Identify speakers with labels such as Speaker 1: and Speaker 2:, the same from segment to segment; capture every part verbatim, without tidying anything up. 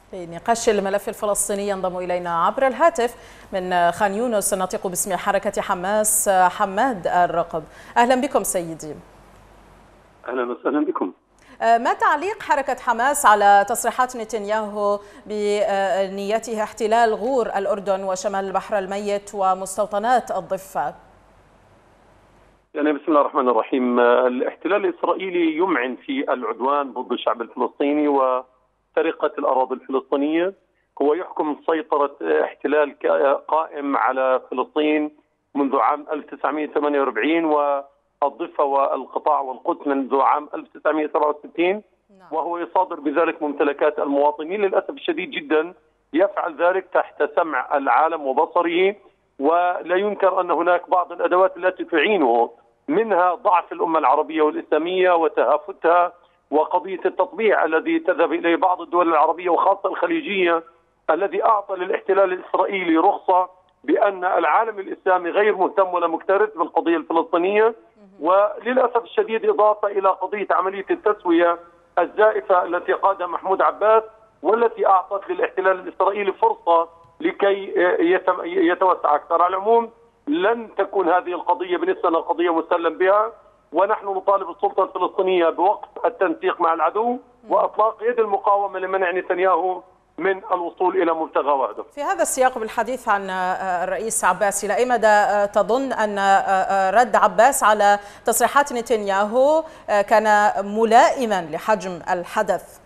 Speaker 1: في نقاش الملف الفلسطيني ينضم إلينا عبر الهاتف من خان يونس الناطق باسم حركة حماس حماد الرقب. أهلا بكم سيدي.
Speaker 2: أهلا وسهلا بكم.
Speaker 1: ما تعليق حركة حماس على تصريحات نتنياهو بنيته احتلال غور الأردن وشمال البحر الميت ومستوطنات الضفة؟
Speaker 2: يعني بسم الله الرحمن الرحيم. الاحتلال الإسرائيلي يمعن في العدوان ضد الشعب الفلسطيني وسرقة الأراضي الفلسطينية. هو يحكم سيطرة احتلال قائم على فلسطين منذ عام ألف وتسعمئة وثمانية وأربعين والضفة والقطاع والقدس منذ عام ألف وتسعمئة وسبعة وستين، وهو يصادر بذلك ممتلكات المواطنين. للأسف الشديد جدا يفعل ذلك تحت سمع العالم وبصره، ولا ينكر أن هناك بعض الأدوات التي تعينه، منها ضعف الأمة العربية والإسلامية وتهافتها، وقضية التطبيع الذي تذهب إليه بعض الدول العربية وخاصة الخليجية، الذي أعطى للاحتلال الإسرائيلي رخصة بأن العالم الإسلامي غير مهتم ولا مكترث بالقضية الفلسطينية. وللأسف الشديد إضافة إلى قضية عملية التسوية الزائفة التي قادها محمود عباس، والتي أعطت للاحتلال الإسرائيلي فرصة لكي يتوسع أكثر. على العموم لن تكون هذه القضية بالنسبة لنا قضية مسلم بها، ونحن نطالب السلطة الفلسطينية بوقف التنسيق مع العدو وإطلاق يد المقاومة لمنع نتنياهو من الوصول إلى مبتغى وحده.
Speaker 1: في هذا السياق بالحديث عن الرئيس عباس، إلى أي مدى تظن أن رد عباس على تصريحات نتنياهو كان ملائما لحجم الحدث؟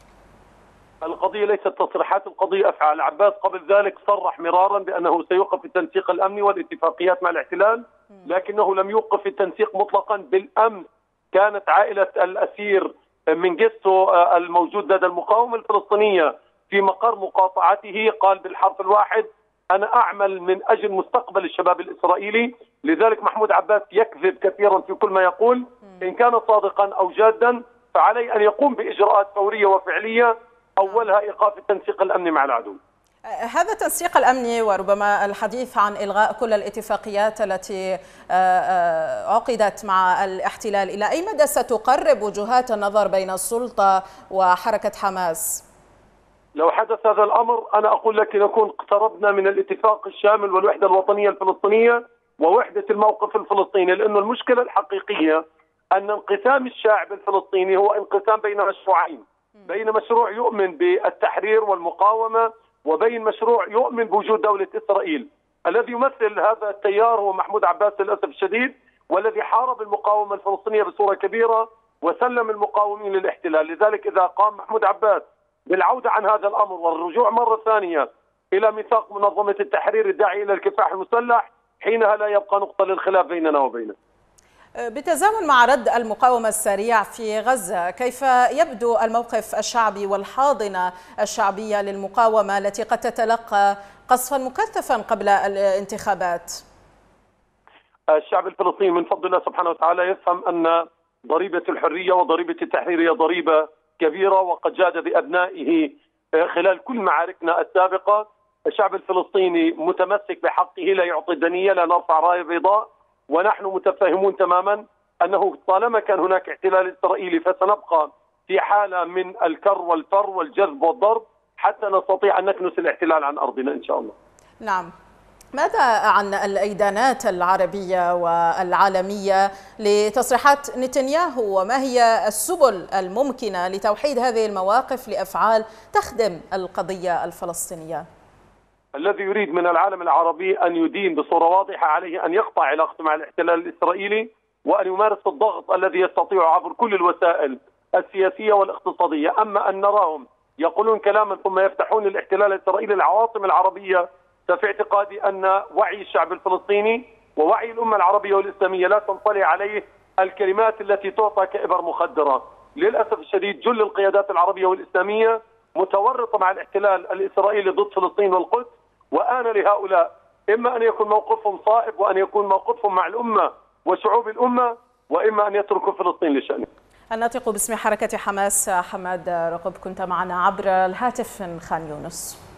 Speaker 2: القضية ليست تصريحات، القضية أفعال. عباس قبل ذلك صرح مرارا بأنه سيوقف التنسيق الأمني والاتفاقيات مع الاحتلال، لكنه لم يوقف التنسيق مطلقا. بالأمس كانت عائلة الأسير من جيستو الموجود لدى المقاومة الفلسطينية في مقر مقاطعته قال بالحرف الواحد: أنا أعمل من أجل مستقبل الشباب الإسرائيلي. لذلك محمود عباس يكذب كثيرا في كل ما يقول. إن كان صادقا أو جادا فعليه أن يقوم بإجراءات فورية وفعلية، أولها إيقاف التنسيق الأمني مع العدو.
Speaker 1: هذا التنسيق الأمني وربما الحديث عن إلغاء كل الاتفاقيات التي عقدت مع الاحتلال، إلى أي مدى ستقرب وجهات النظر بين السلطة وحركة حماس؟
Speaker 2: لو حدث هذا الأمر أنا أقول لك نكون اقتربنا من الاتفاق الشامل والوحدة الوطنية الفلسطينية ووحدة الموقف الفلسطيني، لأن المشكلة الحقيقية أن انقسام الشعب الفلسطيني هو انقسام بين مشروعين، بين مشروع يؤمن بالتحرير والمقاومة وبين مشروع يؤمن بوجود دولة إسرائيل. الذي يمثل هذا التيار هو محمود عباس للأسف الشديد، والذي حارب المقاومة الفلسطينية بصورة كبيرة وسلم المقاومين للاحتلال. لذلك إذا قام محمود عباس بالعودة عن هذا الأمر والرجوع مرة ثانية إلى ميثاق منظمة التحرير الداعي إلى الكفاح المسلح، حينها لا يبقى نقطة للخلاف بيننا وبينه.
Speaker 1: بالتزامن مع رد المقاومة السريع في غزة، كيف يبدو الموقف الشعبي والحاضنة الشعبية للمقاومة التي قد تتلقى قصفا مكثفا قبل الانتخابات؟
Speaker 2: الشعب الفلسطيني من فضل الله سبحانه وتعالى يفهم أن ضريبة الحرية وضريبة التحرير هي ضريبة كبيرة، وقد جاد بأبنائه خلال كل معاركنا السابقة. الشعب الفلسطيني متمسك بحقه، لا يعطي الدنية، لا نرفع راية بيضاء، ونحن متفاهمون تماما أنه طالما كان هناك احتلال إسرائيلي فسنبقى في حالة من الكر والفر والجذب والضرب حتى نستطيع أن نكنس الاحتلال عن أرضنا إن شاء الله.
Speaker 1: نعم. ماذا عن الإدانات العربية والعالمية لتصريحات نتنياهو، وما هي السبل الممكنة لتوحيد هذه المواقف لأفعال تخدم القضية الفلسطينية؟
Speaker 2: الذي يريد من العالم العربي أن يدين بصورة واضحة عليه أن يقطع علاقته مع الاحتلال الإسرائيلي وأن يمارس الضغط الذي يستطيع عبر كل الوسائل السياسية والاقتصادية. أما أن نراهم يقولون كلاما ثم يفتحون الاحتلال الإسرائيلي العواصم العربية، ففي اعتقادي أن وعي الشعب الفلسطيني ووعي الأمة العربية والإسلامية لا تنطلي عليه الكلمات التي تعطى كإبر مخدرة. للأسف الشديد جل القيادات العربية والإسلامية متورطة مع الاحتلال الإسرائيلي ضد فلسطين والقدس، وآن لهؤلاء إما أن يكون موقفهم صائب وأن يكون موقفهم مع الأمة وشعوب الأمة، وإما أن يتركوا فلسطين لشأنه.
Speaker 1: الناطق باسم حركة حماس حماد رقب كنت معنا عبر الهاتف من خان يونس.